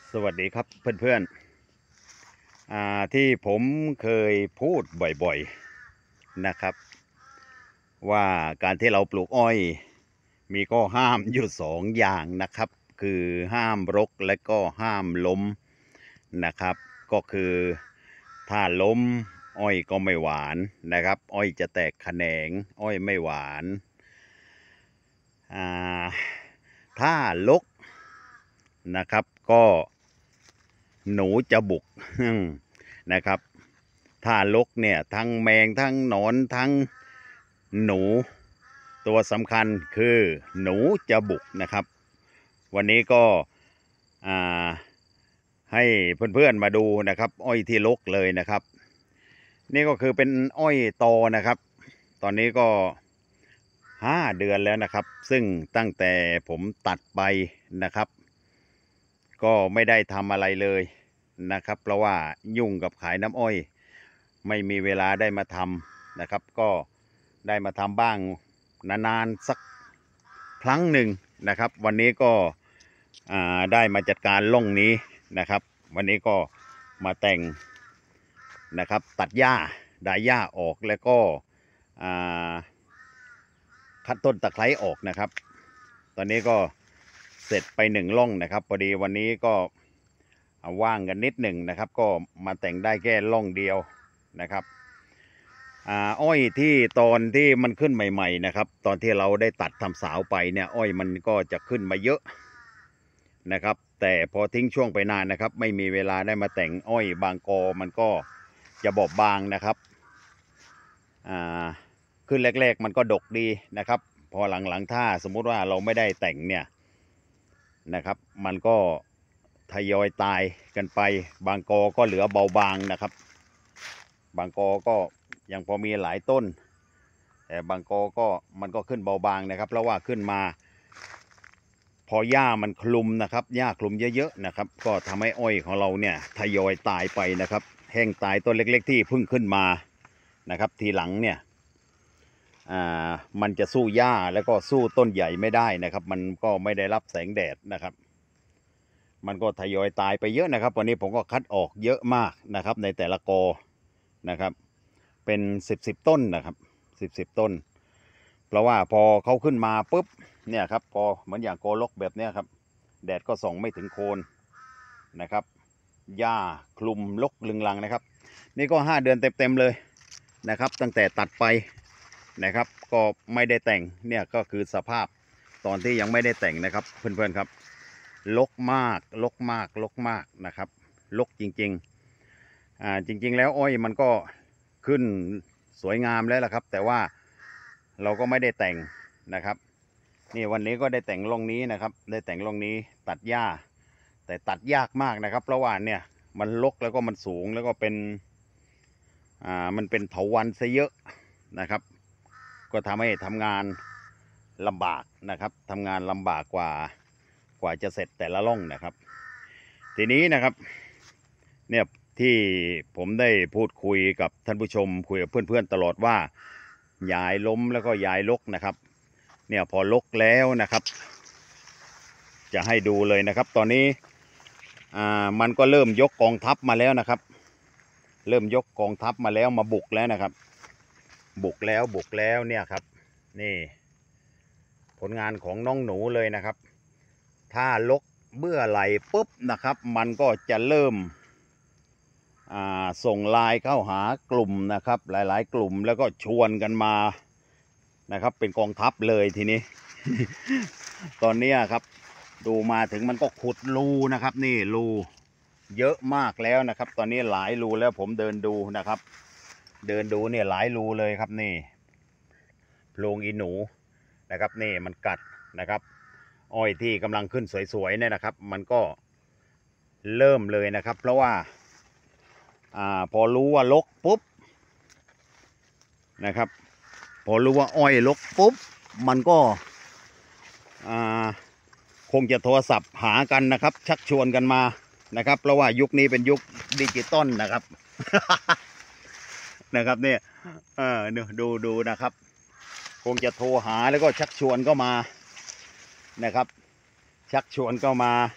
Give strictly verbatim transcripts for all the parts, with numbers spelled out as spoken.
สวัสดีครับเพื่อนๆอ่าที่ผมเคยพูดบ่อยๆนะครับว่าการที่เราปลูกอ้อยมีข้อห้ามอยู่สองอย่างนะครับคือห้ามรกและก็ห้ามล้มนะครับก็คือถ้าล้มอ้อยก็ไม่หวานนะครับอ้อยจะแตกแขนงอ้อยไม่หวานอ่าถ้าลกนะครับก็หนูจะบุกนะครับถ้าลกเนี่ยทั้งแมงทั้งหนอนทั้งหนูตัวสำคัญคือหนูจะบุกนะครับวันนี้ก็ให้เพื่อนๆมาดูนะครับอ้อยที่ลกเลยนะครับนี่ก็คือเป็นอ้อยโตนะครับตอนนี้ก็ห้าเดือนแล้วนะครับซึ่งตั้งแต่ผมตัดไปนะครับก็ไม่ได้ทำอะไรเลยนะครับเพราะว่ายุ่งกับขายน้ำอ้อยไม่มีเวลาได้มาทำนะครับก็ได้มาทำบ้างนานๆสักครั้งหนึ่งนะครับวันนี้ก็ได้มาจัดการล่องนี้นะครับวันนี้ก็มาแต่งนะครับตัดหญ้าดายหญ้าออกแล้วก็คัดต้นตะไคร้ออกนะครับตอนนี้ก็เสร็จไปหนึ่งล่องนะครับพอดีวันนี้ก็ว่างกันนิดหนึ่งนะครับก็มาแต่งได้แค่ล่องเดียวนะครับอ้อยที่ตอนที่มันขึ้นใหม่ๆนะครับตอนที่เราได้ตัดทำสาวไปเนี่ยอ้อยมันก็จะขึ้นมาเยอะนะครับแต่พอทิ้งช่วงไปนานนะครับไม่มีเวลาได้มาแต่งอ้อยบางกอมันก็จะบอบบางนะครับขึ้นแรกๆมันก็ดกดีนะครับพอหลังๆถ้าสมมุติว่าเราไม่ได้แต่งเนี่ยนะครับมันก็ทยอยตายกันไปบางกอก็เหลือเบาบางนะครับบางกอก็ยังพอมีหลายต้นแต่บางกอก็มันก็ขึ้นเบาบางนะครับเพราะว่าขึ้นมาพอหญ้ามันคลุมนะครับหญ้าคลุมเยอะๆนะครับก็ทำให้อ้อยของเราเนี่ยทยอยตายไปนะครับแห้งตายต้นเล็กๆที่เพิ่งขึ้นมานะครับทีหลังเนี่ยอ่ามันจะสู้หญ้าแล้วก็สู้ต้นใหญ่ไม่ได้นะครับมันก็ไม่ได้รับแสงแดดนะครับมันก็ทยอยตายไปเยอะนะครับวันนี้ผมก็คัดออกเยอะมากนะครับในแต่ละกอนะครับเป็นสิบสิบต้นนะครับสิบสิบต้นเพราะว่าพอเขาขึ้นมาปุ๊บเนี่ยครับพอเหมือนอย่างโกลกแบบนี้ครับแดดก็ส่องไม่ถึงโคนนะครับหญ้าคลุมลกลึงลังนะครับนี่ก็ห้าเดือนเต็มๆเลยนะครับตั้งแต่ตัดไปนะครับก็ไม่ได้แต่งเนี่ยก็คือสภาพตอนที่ยังไม่ได้แต่งนะครับเพื่อนๆครับลกมากลกมากลกมากนะครับลกจริงๆอ่าจริงๆแล้วอ้อยมันก็ขึ้นสวยงามแล้วล่ะครับแต่ว่าเราก็ไม่ได้แต่งนะครับนี่วันนี้ก็ได้แต่งร่องนี้นะครับได้แต่งร่องนี้ตัดหญ้าแต่ตัดยากมากนะครับเพราะว่าเนี่ยมันรกแล้วก็มันสูงแล้วก็เป็นอ่ามันเป็นเถาวัลย์ซะเยอะนะครับก็ทำให้ทำงานลำบากนะครับทำงานลำบากกว่ากว่าจะเสร็จแต่ละร่องนะครับทีนี้นะครับเนี่ยที่ผมได้พูดคุยกับท่านผู้ชมคุยกับเพื่อนๆตลอดว่าย้ายล้มแล้วก็ย้ายลกนะครับเนี่ยพอลกแล้วนะครับจะให้ดูเลยนะครับตอนนี้อ่ามันก็เริ่มยกกองทัพมาแล้วนะครับเริ่มยกกองทัพมาแล้วมาบุกแล้วนะครับบุกแล้วบุกแล้วเนี่ยครับนี่ผลงานของน้องหนูเลยนะครับถ้าลกเมื่อไหร่ปุ๊บนะครับมันก็จะเริ่มส่งไลน์เข้าหากลุ่มนะครับหลายๆกลุ่มแล้วก็ชวนกันมานะครับเป็นกองทัพเลยทีนี้ ตอนนี้ครับดูมาถึงมันก็ขุดรูนะครับนี่รูเยอะมากแล้วนะครับตอนนี้หลายรูแล้วผมเดินดูนะครับเดินดูเนี่ยหลายรูเลยครับนี่โพรงอีหนูนะครับนี่มันกัดนะครับอ้อยที่กำลังขึ้นสวยๆเนี่ยนะครับมันก็เริ่มเลยนะครับเพราะว่าอ่าพอรู้ว่าลกปุ๊บนะครับพอรู้ว่าอ้อยลกปุ๊บมันก็อ่าคงจะโทรศัพท์หากันนะครับชักชวนกันมานะครับเพราะว่ายุคนี้เป็นยุคดิจิตอลนะครับ นะครับเนี่ยเออดูดูนะครับคงจะโทรหาแล้วก็ชักชวนก็มานะครับชักชวนก็มาก็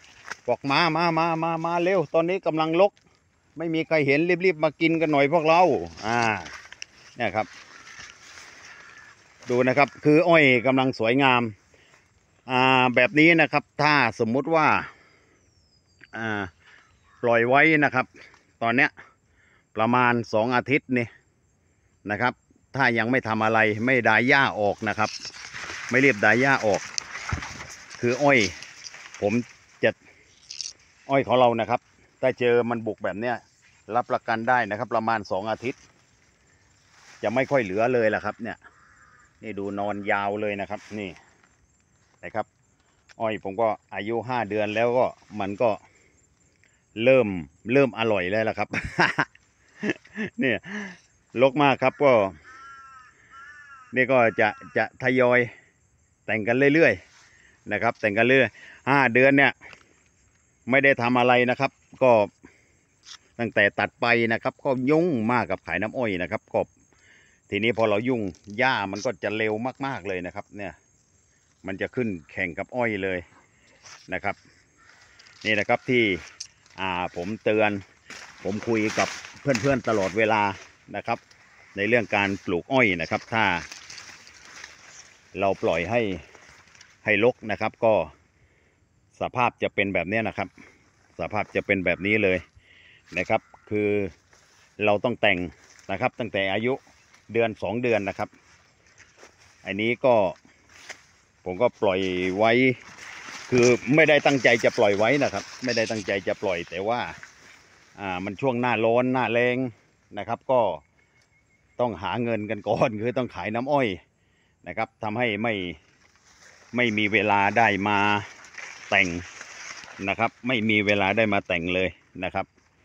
บอกมามามามามาเร็วตอนนี้กำลังลกไม่มีใครเห็นรีบๆมากินกันหน่อยพวกเราอ่าเนี่ยครับดูนะครับคืออ้อยกำลังสวยงามอ่าแบบนี้นะครับถ้าสมมุติว่าอ่าปล่อยไว้นะครับตอนเนี้ยประมาณสองอาทิตย์นี่นะครับถ้ายังไม่ทำอะไรไม่ดายหญ้าออกนะครับไม่รีบดายหญ้าออกคืออ้อยผมจะอ้อยของเรานะครับถ้าเจอมันบุกแบบเนี้ยรับประกันได้นะครับประมาณสองอาทิตย์จะไม่ค่อยเหลือเลยแหละครับเนี่ยนี่ดูนอนยาวเลยนะครับนี่นะครับอ้อยผมก็อายุห้าเดือนแล้วก็มันก็เริ่มเริ่มอร่อยแล้วล่ะครับ เนี่ยลกมากครับก็นี่ก็จะจะทยอยแต่งกันเรื่อยๆนะครับแต่งกันเรื่อยห้าเดือนเนี่ยไม่ได้ทำอะไรนะครับก็ตั้งแต่ตัดไปนะครับก็ยุ่งมากกับขายน้ำอ้อยนะครับก็ทีนี้พอเรายุ่งหญ้ามันก็จะเร็วมากๆเลยนะครับเนี่ยมันจะขึ้นแข่งกับอ้อยเลยนะครับนี่นะครับที่อ่าผมเตือนผมคุยกับเพื่อนๆตลอดเวลานะครับในเรื่องการปลูกอ้อยนะครับถ้าเราปล่อยให้ให้รกนะครับก็สภาพจะเป็นแบบนี้นะครับสภาพจะเป็นแบบนี้เลยนะครับคือเราต้องแต่งนะครับตั้งแต่อายุเดือนสองเดือนนะครับอันนี้ก็ผมก็ปล่อยไว้คือไม่ได้ตั้งใจจะปล่อยไว้นะครับไม่ได้ตั้งใจจะปล่อยแต่ว่าอ่ามันช่วงหน้าร้อนหน้าแรงนะครับก็ต้องหาเงินกันก่อนคือต้องขายน้ำอ้อยนะครับทำให้ไม่ไม่มีเวลาได้มาแต่งนะครับไม่มีเวลาได้มาแต่งเลยนะครับ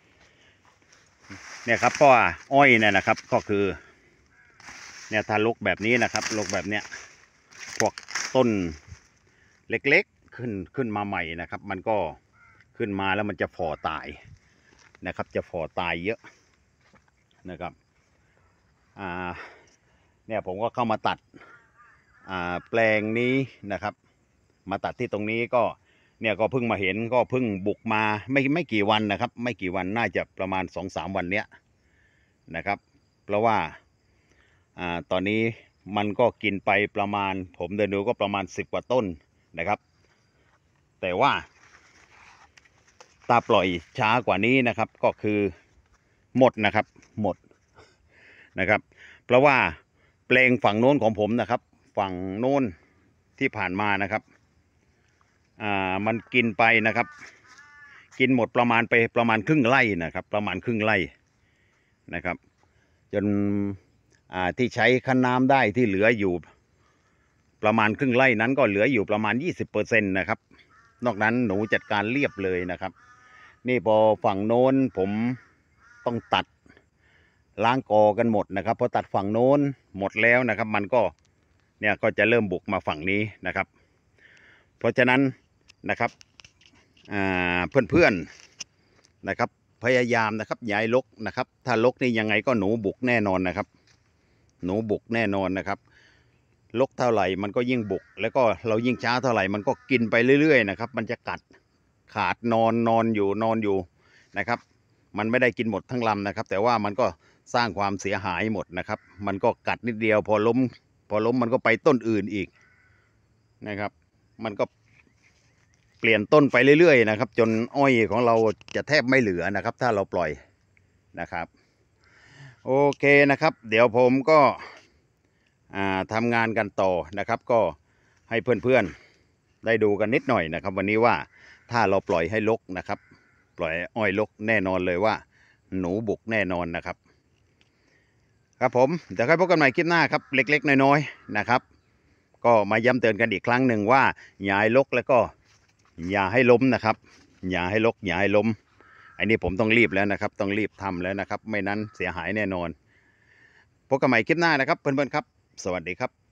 เนี่ยครับเพราะว่าอ้อยเนี่ยนะครับก็คือเนี่ยถ้าลกแบบนี้นะครับลกแบบเนี้ยพวกต้นเล็กๆขึ้นขึ้นมาใหม่นะครับมันก็ขึ้นมาแล้วมันจะฝ่อตายนะครับจะฝ่อตายเยอะนะครับอ่าเนี่ยผมก็เข้ามาตัดอ่าแปลงนี้นะครับมาตัดที่ตรงนี้ก็เนี่ยก็เพิ่งมาเห็นก็เพิ่งบุกมาไม่ไม่กี่วันนะครับไม่กี่วันน่าจะประมาณสองสามวันเนี้ยนะครับเพราะว่าอ่าตอนนี้มันก็กินไปประมาณผมเดินดูก็ประมาณสิบกว่าต้นนะครับแต่ว่าถ้าปล่อยช้ากว่านี้นะครับก็คือหมดนะครับหมดนะครับเพราะว่าแปลงฝั่งโน้นของผมนะครับฝั่งโน้นที่ผ่านมานะครับอ่ามันกินไปนะครับกินหมดประมาณไปประมาณครึ่งไร่นะครับประมาณครึ่งไร่นะครับจนอ่าที่ใช้คั้นน้ำได้ที่เหลืออยู่ประมาณครึ่งไร่นั้นก็เหลืออยู่ประมาณ ยี่สิบเปอร์เซ็นต์ นะครับนอกนั้นหนูจัดการเรียบเลยนะครับนี่พอฝั่งโน้นผมต้องตัดล้างกอกันหมดนะครับพอตัดฝั่งโน้นหมดแล้วนะครับมันก็เนี่ยก็จะเริ่มบุกมาฝั่งนี้นะครับเพราะฉะนั้นนะครับเพื่อนๆนะครับพยายามนะครับย้ายรกนะครับถ้ารกนี่ยังไงก็หนูบุกแน่นอนนะครับหนูบุกแน่นอนนะครับรกเท่าไหร่มันก็ยิ่งบุกแล้วก็เรายิ่งช้าเท่าไหร่มันก็กินไปเรื่อยๆนะครับมันจะกัดขาดนอนนอนอยู่นอนอยู่นะครับมันไม่ได้กินหมดทั้งลำนะครับแต่ว่ามันก็สร้างความเสียหายหมดนะครับมันก็กัดนิดเดียวพอล้มพอล้มมันก็ไปต้นอื่นอีกนะครับมันก็เปลี่ยนต้นไปเรื่อยๆนะครับจนอ้อยของเราจะแทบไม่เหลือนะครับถ้าเราปล่อยนะครับโอเคนะครับเดี๋ยวผมก็ทำงานกันต่อนะครับก็ให้เพื่อนๆได้ดูกันนิดหน่อยนะครับวันนี้ว่าถ้าเราปล่อยให้รกนะครับปล่อยอ้อยรกแน่นอนเลยว่าหนูบุกแน่นอนนะครับครับผมเดี๋ยวค่อยพบกันใหม่คลิปหน้าครับเล็กๆน้อยๆนะครับก็มาย้ำเตือนกันอีกครั้งหนึ่งว่าอย่าให้รกแล้วก็อย่าให้ล้มนะครับอย่าให้รกอย่าให้ล้มอันนี้ผมต้องรีบแล้วนะครับต้องรีบทำแล้วนะครับไม่นั้นเสียหายแน่นอนพบกันใหม่คลิปหน้านะครับเพื่อนๆครับสวัสดีครับ